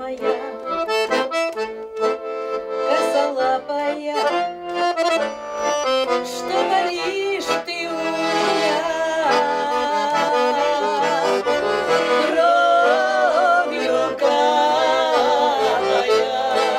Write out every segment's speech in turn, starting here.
моя, косолапая, что болишь ты у меня, кровью капая.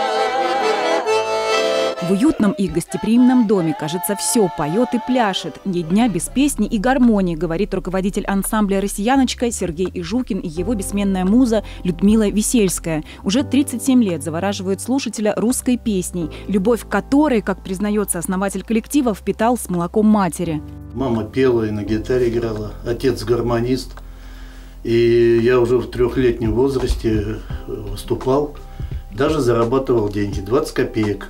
В уютном и гостеприимном доме, кажется, все поет и пляшет. Ни дня без песни и гармонии, говорит руководитель ансамбля «Россияночка» Сергей Ижукин и его бессменная муза Людмила Весельская. Уже 37 лет завораживают слушателя русской песней, любовь к которой, как признается основатель коллектива, впитал с молоком матери. Мама пела и на гитаре играла, отец гармонист. И я уже в 3-летнем возрасте выступал, даже зарабатывал деньги, 20 копеек.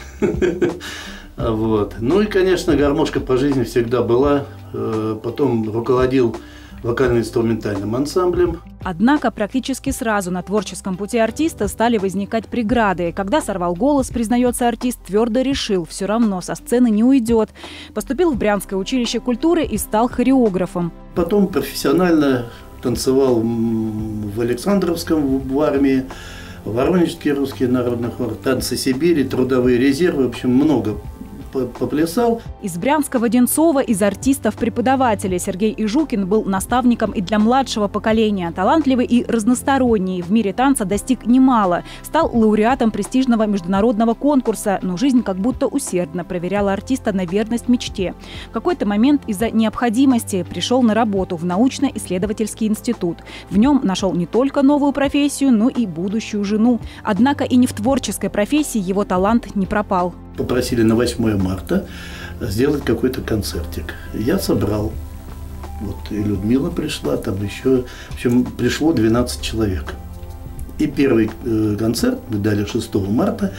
Вот. Ну и, конечно, гармошка по жизни всегда была. Потом руководил вокально-инструментальным ансамблем. Однако практически сразу на творческом пути артиста стали возникать преграды. Когда сорвал голос, признается артист, твердо решил, все равно со сцены не уйдет. Поступил в Брянское училище культуры и стал хореографом. Потом профессионально танцевал в Александровском в армии, Воронежский русский народный хор, танцы Сибири, трудовые резервы, в общем, много поплясал. Из Брянского Одинцова, из артистов-преподавателей Сергей Ижукин был наставником и для младшего поколения. Талантливый и разносторонний. В мире танца достиг немало. Стал лауреатом престижного международного конкурса, но жизнь как будто усердно проверяла артиста на верность мечте. В какой-то момент из-за необходимости пришел на работу в научно-исследовательский институт. В нем нашел не только новую профессию, но и будущую жену. Однако и не в творческой профессии его талант не пропал. Попросили на 8 марта сделать какой-то концертик. Я собрал. Вот и Людмила пришла, там еще, в общем, пришло 12 человек. И первый концерт мы дали 6 марта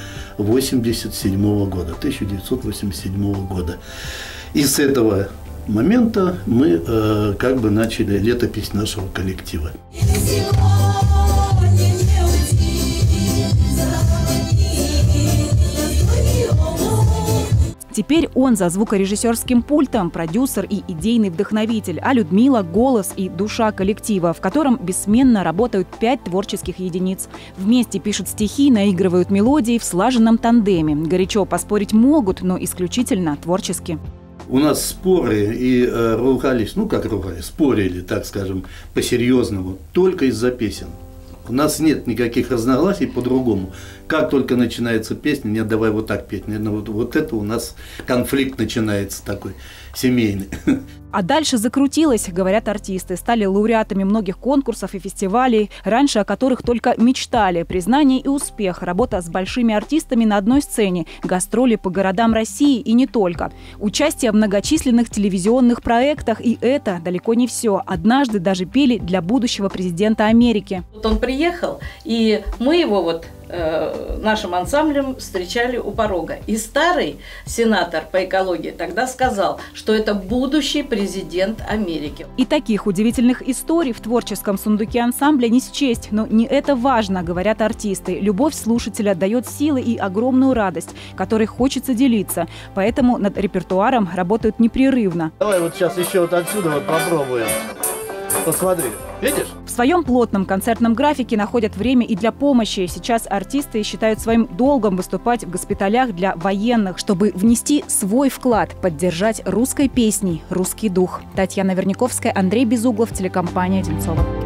1987 года. И с этого момента мы как бы начали летопись нашего коллектива. Теперь он за звукорежиссерским пультом, продюсер и идейный вдохновитель, а Людмила – голос и душа коллектива, в котором бессменно работают 5 творческих единиц. Вместе пишут стихи, наигрывают мелодии в слаженном тандеме. Горячо поспорить могут, но исключительно творчески. У нас споры и ругались, ну как ругались, спорили, так скажем, по-серьезному, только из-за песен. У нас нет никаких разногласий по-другому. Как только начинается песня, нет, давай вот так петь. Вот это у нас конфликт начинается такой, семейный. А дальше закрутилось, говорят артисты. Стали лауреатами многих конкурсов и фестивалей, раньше о которых только мечтали. Признание и успех, работа с большими артистами на одной сцене, гастроли по городам России и не только. Участие в многочисленных телевизионных проектах, и это далеко не все. Однажды даже пели для будущего президента Америки. Вот он приехал, и мы его нашим ансамблем встречали у порога. И старый сенатор по экологии тогда сказал, что это будущий президент Америки. И таких удивительных историй в творческом сундуке ансамбля не счесть. Но не это важно, говорят артисты. Любовь слушателя дает силы и огромную радость, которой хочется делиться. Поэтому над репертуаром работают непрерывно. Давай вот сейчас еще вот отсюда вот попробуем. Посмотри, видишь? В своем плотном концертном графике находят время и для помощи. Сейчас артисты считают своим долгом выступать в госпиталях для военных, чтобы внести свой вклад, поддержать русской песней русский дух. Татьяна Верняковская, Андрей Безуглов, телекомпания «Одинцова».